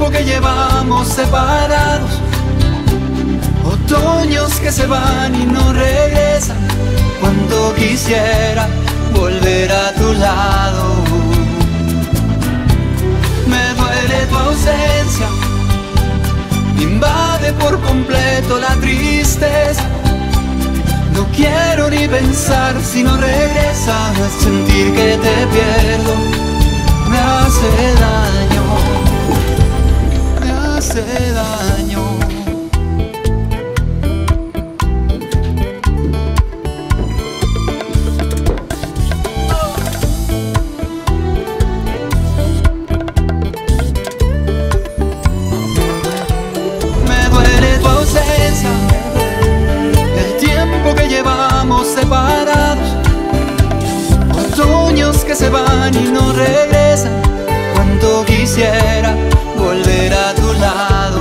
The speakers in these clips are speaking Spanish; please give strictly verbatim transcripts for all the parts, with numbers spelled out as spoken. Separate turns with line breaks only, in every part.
tiempo que llevamos separados, otoños que se van y no regresan. Cuánto quisiera volver a tu lado. Me duele tu ausencia, me invade por completo la tristeza. No quiero ni pensar si no regresas. Sentir que te pierdo me hace daño, me hace daño. Me duele tu ausencia, el tiempo que llevamos separados, otoños que se van y no regresan. Cuánto quisiera volver a tu lado.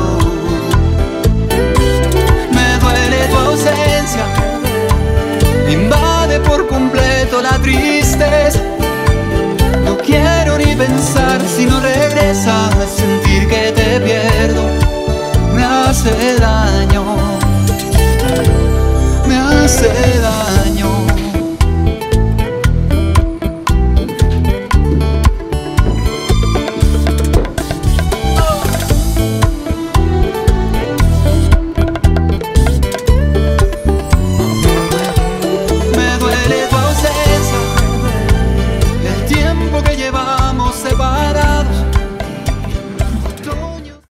Me duele tu ausencia, me invade por completo la tristeza. No quiero ni pensar si no regresas.